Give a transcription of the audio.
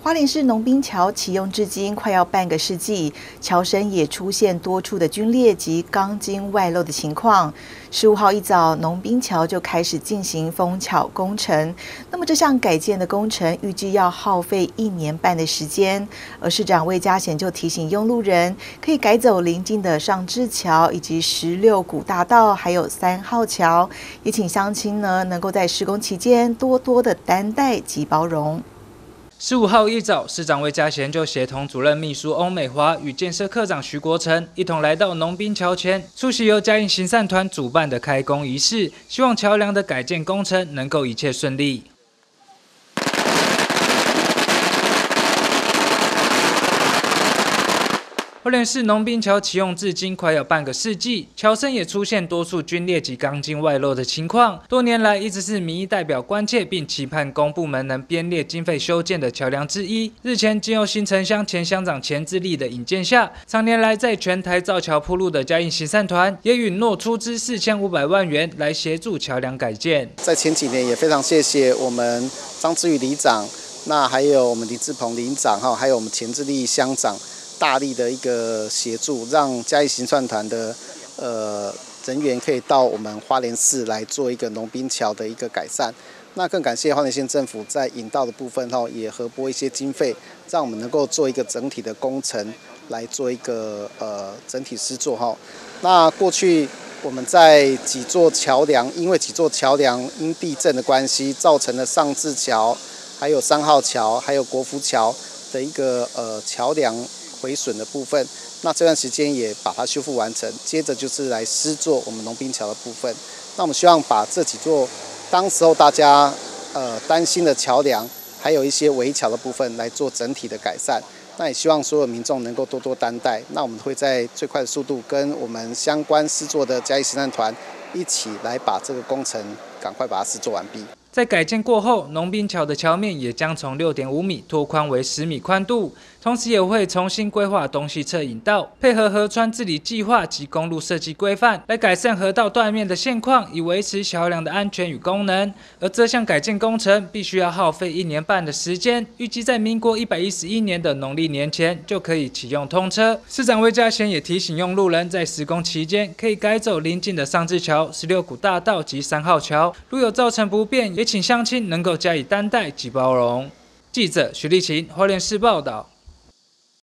花莲市农滨桥启用至今快要半个世纪，桥身也出现多处的龟裂及钢筋外露的情况。15号一早，农滨桥就开始进行封桥工程。那么这项改建的工程预计要耗费1年半的时间。而市长魏嘉贤就提醒用路人，可以改走邻近的上志桥以及16股大道，还有3号桥。也请乡亲能够在施工期间多多的担待及包容。 15号一早，市长魏嘉贤就协同主任秘书欧美华与建设科长徐国成一同来到农滨桥前，出席由嘉义行善团主办的开工仪式，希望桥梁的改建工程能够一切顺利。花莲市农滨桥启用至今快要半个世纪，桥身也出现多处龟裂及钢筋外露的情况，多年来一直是民意代表关切并期盼公部门能编列经费修建的桥梁之一。日前，经由新城乡前乡长钱志立的引荐下，常年来在全台造桥铺路的嘉义行善团也允诺出资4500万元来协助桥梁改建。 在前几年也非常谢谢我们张志宇里长，那还有我们林志鹏里长还有我们钱志立乡长。大力的一个协助，让嘉义行善团的人员可以到我们花莲市来做一个农滨桥的一个改善。那更感谢花莲县政府在引道的部分也核拨一些经费，让我们能够做一个整体的工程，来做一个整体施作那过去我们在几座桥梁，因为几座桥梁因地震的关系，造成了上志桥、还有3号桥、还有国福桥的一个桥梁毁损的部分，那这段时间也把它修复完成，接着就是来施作我们农滨桥的部分。那我们希望把这几座当时候大家担心的桥梁，还有一些围桥的部分来做整体的改善。那也希望所有民众能够多多担待。那我们会在最快的速度跟我们相关施作的嘉义行善团一起来把这个工程赶快把它施作完毕。 在改建过后，农滨桥的桥面也将从6.5米拓宽为10米宽度，同时也会重新规划东西侧引道，配合河川治理计划及公路设计规范，来改善河道断面的现况，以维持桥梁的安全与功能。而这项改建工程必须要耗费1年半的时间，预计在民国111年的农历年前就可以启用通车。市长魏嘉贤也提醒用路人在施工期间可以改走邻近的上志桥、16股大道及3号桥，如有造成不便，也请乡亲能够加以担待及包容。记者徐立琴，花莲市报道。